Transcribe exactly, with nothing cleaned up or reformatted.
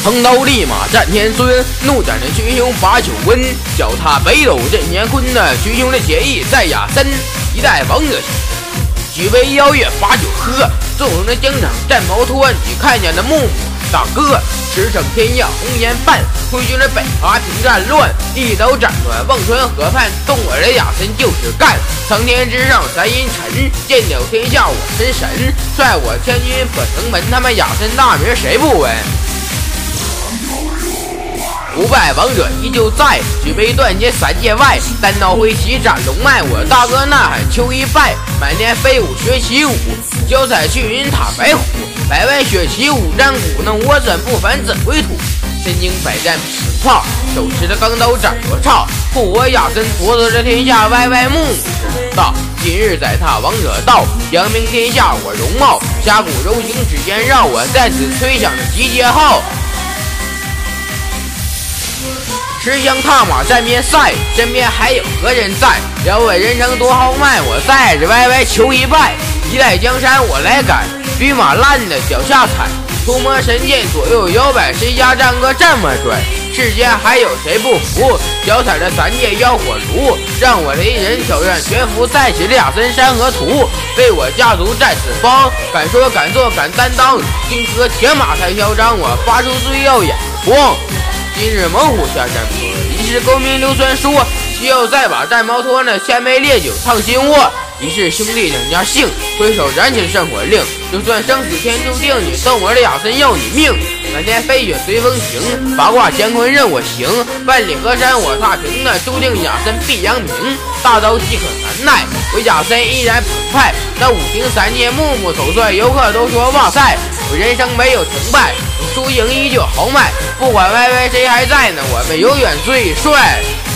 横刀立马战天孙，怒斩的群雄把酒温，脚踏北斗震乾坤的群雄的结义在亚森，一代王者举杯邀月把酒喝，纵横的疆场战毛托，你看见的木木大哥，驰骋天下红颜半，挥军的北伐平战乱，一刀斩断忘川河畔，动我的亚森就是干，苍天之上三阴沉，剑鸟天下我真神，率我千军破城门，他们亚森大名谁不闻？不败王者依旧在，举杯断剑三界外，单刀挥旗斩龙脉，我大哥呐喊秋一拜，满天飞舞学起舞，脚踩去云踏白虎，百万血旗五战鼓，那我怎不凡怎归途？身经百战匹炮，手持的钢刀斩罗刹，护我亚森夺得这天下，歪歪木木知道。今日宰踏王者道，扬名天下我容貌，侠骨柔情指尖绕，我在此吹响的集结号。持枪踏马战边赛，身边还有何人在？要问人生多豪迈，我在这歪歪求一拜。一代江山我来赶，驴马烂的脚下踩，图魔神剑左右摇摆，谁家战歌这么拽？世间还有谁不服？脚踩着三界妖火炉，让我雷人挑战全服，再起亚森山河图，为我家族战四方，敢说敢做敢担当，金戈铁马才嚣张，我发出最耀眼光。今日猛虎下山坡，一世功名硫酸说，需要再把战毛托那千杯烈酒烫心窝。一世兄弟两家姓，挥手燃起圣火令，就算生死天注定，你动我的亚森要你命。满天飞雪随风行，八卦乾坤任我行，万里河山我踏平，那注定亚森必扬名。大刀即可难耐，我亚森依然澎湃，那五行三界木木统帅，游客都说哇塞，我人生没有成败，我输赢依旧豪迈，不管歪歪谁还在呢，我们永远最帅。